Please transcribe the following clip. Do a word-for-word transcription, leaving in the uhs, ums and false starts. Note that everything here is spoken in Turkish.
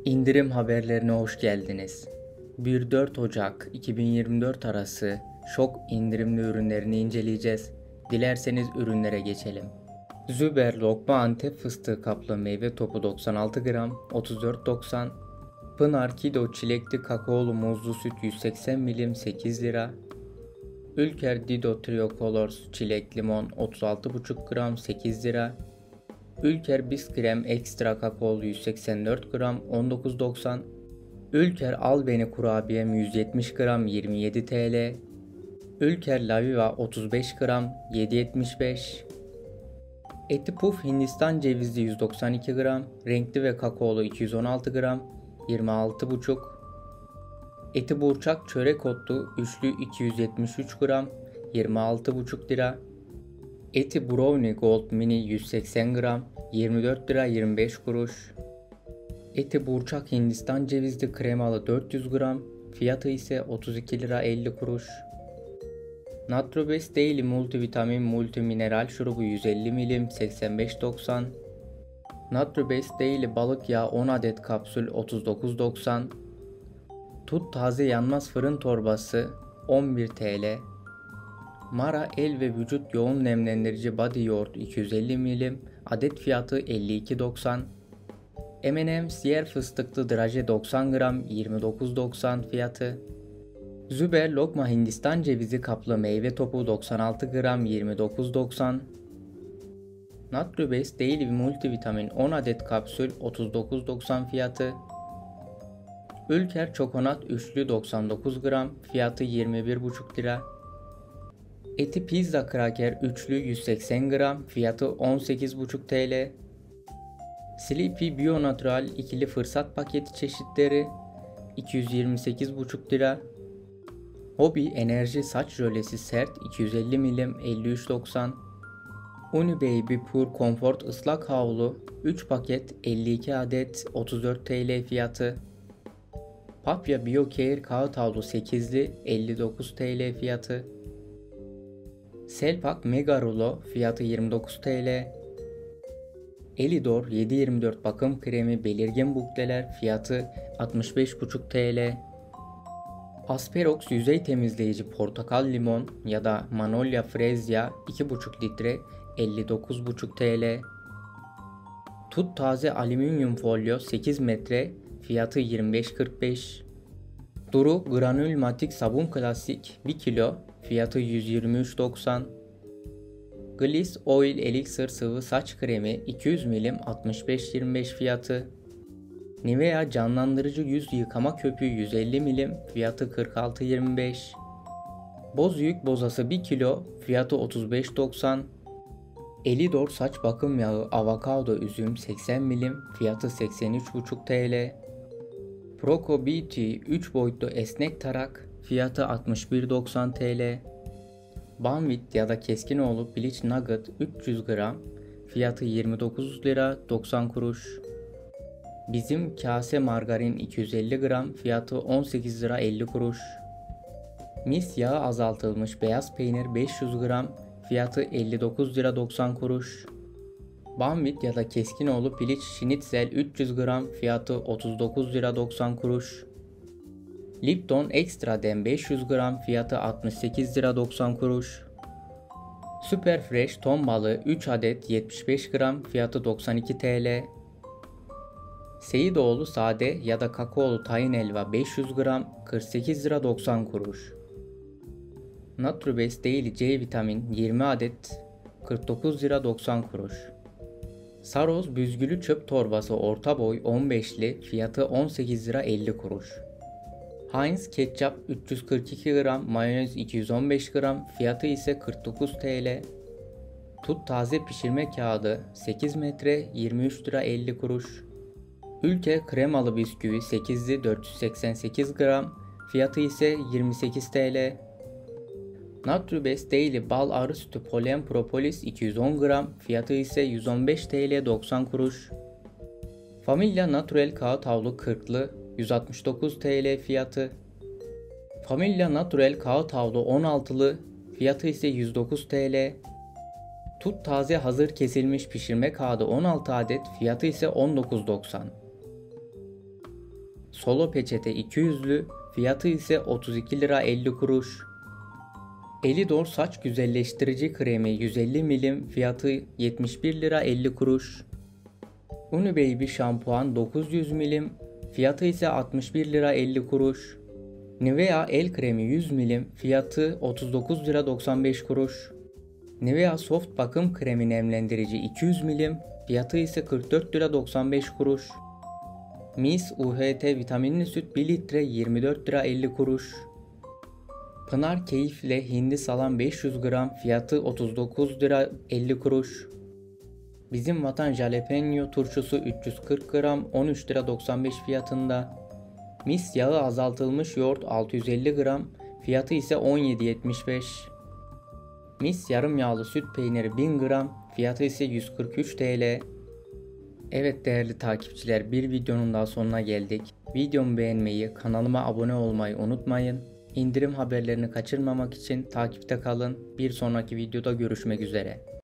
İndirim haberlerine hoş geldiniz. bir dört Ocak iki bin yirmi dört arası şok indirimli ürünlerini inceleyeceğiz. Dilerseniz ürünlere geçelim. Züber lokma Antep fıstığı kaplı meyve topu doksan altı gram otuz dört doksan. Pınar Kido çilekli kakaolu muzlu süt yüz seksen milim sekiz lira. Ülker Dido Trio Colors çilek limon otuz altı buçuk gram sekiz lira. Ülker Biskrem Ekstra Kakaolu yüz seksen dört gram on dokuz doksan. Ülker Albeni Kurabiyem yüz yetmiş gram yirmi yedi TL. Ülker Laviva otuz beş gram yedi yetmiş beş. Eti Puf Hindistan cevizli yüz doksan iki gram, renkli ve kakaolu iki yüz on altı gram yirmi altı buçuk. Eti Burçak çörek otlu üçlü iki yüz yetmiş üç gram yirmi altı buçuk lira. Eti Brownie Gold Mini yüz seksen gram yirmi dört lira yirmi beş kuruş. Eti Burçak Hindistan cevizli kremalı dört yüz gram, fiyatı ise otuz iki lira elli kuruş. Natrobest Daily Multivitamin Multimineral şurubu yüz elli milim seksen beş doksan. Natrobest Daily balık yağı on adet kapsül otuz dokuz doksan. Tut taze yanmaz fırın torbası on bir TL. Mara el ve vücut yoğun nemlendirici body yoğurt iki yüz elli milim, adet fiyatı elli iki doksan. M and M's yer fıstıklı draje doksan gram yirmi dokuz doksan fiyatı. Züber lokma Hindistan cevizi kaplı meyve topu doksan altı gram yirmi dokuz doksan. Natrobest Daily Multivitamin on adet kapsül otuz dokuz doksan fiyatı. Ülker Çokonat üçlü doksan dokuz gram, fiyatı yirmi bir buçuk lira. Eti Pizza Kraker üçlü yüz seksen gram, fiyatı on sekiz buçuk TL. Sleepy Bio Natural ikili fırsat paketi çeşitleri iki yüz yirmi sekiz buçuk lira. Hobby Enerji saç jölesi sert iki yüz elli milim elli üç doksan. Uni Baby Pure Comfort ıslak havlu üç paket elli iki adet otuz dört TL fiyatı. Papya BioCare kağıt havlu sekizli elli dokuz TL fiyatı. Selpak Mega Rulo fiyatı yirmi dokuz TL. Elidor yedi yirmi dört bakım kremi belirgin bukleler fiyatı altmış beş buçuk TL. Asperox yüzey temizleyici portakal limon ya da Manolya Frezya iki buçuk litre elli dokuz buçuk TL. Tut taze alüminyum folyo sekiz metre fiyatı yirmi beş kırk beş. Duru granül matik sabun klasik bir kilo fiyatı yüz yirmi üç doksan. Gliss Oil Elixir sıvı saç kremi iki yüz milim altmış beş yirmi beş fiyatı. Nivea canlandırıcı yüz yıkama köpüğü yüz elli milim fiyatı kırk altı yirmi beş. Boz yük bozası bir kilo fiyatı otuz beş doksan. Elidor saç bakım yağı avokado üzüm seksen milim fiyatı seksen üç buçuk TL. Proco Beauty üç boyutlu esnek tarak fiyatı altmış bir doksan TL. Banvit ya da Keskinoğlu Bleach Nugget üç yüz gram fiyatı yirmi dokuz lira doksan kuruş. Bizim kase margarin iki yüz elli gram fiyatı on sekiz lira elli kuruş. Mis yağı azaltılmış beyaz peynir beş yüz gram fiyatı elli dokuz lira doksan kuruş. Banvit ya da Keskinoğlu piliç şinitzel üç yüz gram fiyatı otuz dokuz lira doksan kuruş. Lipton Extra Dem beş yüz gram fiyatı altmış sekiz lira doksan kuruş. Super Fresh ton balığı üç adet yetmiş beş gram fiyatı doksan iki TL. Seyidoğlu sade ya da kakaolu tahin helva beş yüz gram kırk sekiz lira doksan kuruş. Natrobest Daily C vitamin yirmi adet kırk dokuz lira doksan kuruş. Saroz büzgülü çöp torbası orta boy on beşli fiyatı on sekiz lira elli kuruş. Heinz ketçap üç yüz kırk iki gram, mayonez iki yüz on beş gram, fiyatı ise kırk dokuz TL. Tut taze pişirme kağıdı sekiz metre yirmi üç lira elli kuruş. Ülke kremalı bisküvi sekizli dört yüz seksen sekiz gram, fiyatı ise yirmi sekiz TL. Natrobest Daily bal arı sütü polen propolis iki yüz on gram, fiyatı ise yüz on beş TL doksan kuruş. Familya Naturel kağıt havlu kırklı yüz altmış dokuz TL fiyatı. Familya Naturel kağıt havlu on altılı fiyatı ise yüz dokuz TL. Tut taze hazır kesilmiş pişirme kağıdı on altı adet fiyatı ise on dokuz doksan. Solo peçete iki yüzlü, fiyatı ise otuz iki lira elli kuruş. Elidor saç güzelleştirici kremi yüz elli milim, fiyatı yetmiş bir lira elli kuruş. Unibaby şampuan dokuz yüz milim, fiyatı ise altmış bir lira elli kuruş. Nivea el kremi yüz milim, fiyatı otuz dokuz lira doksan beş kuruş. Nivea soft bakım kremi nemlendirici iki yüz milim, fiyatı ise kırk dört lira doksan beş kuruş. Mis U H T vitaminli süt bir litre yirmi dört lira elli kuruş. Pınar Keyifle hindi salam beş yüz gram, fiyatı otuz dokuz lira elli kuruş. Bizim Vatan jalapeno turşusu üç yüz kırk gram on üç lira doksan beş fiyatında. Mis yağı azaltılmış yoğurt altı yüz elli gram, fiyatı ise on yedi yetmiş beş. Mis yarım yağlı süt peyniri bin gram, fiyatı ise yüz kırk üç TL. Evet değerli takipçiler, bir videonun daha sonuna geldik. Videomu beğenmeyi, kanalıma abone olmayı unutmayın. İndirim haberlerini kaçırmamak için takipte kalın. Bir sonraki videoda görüşmek üzere.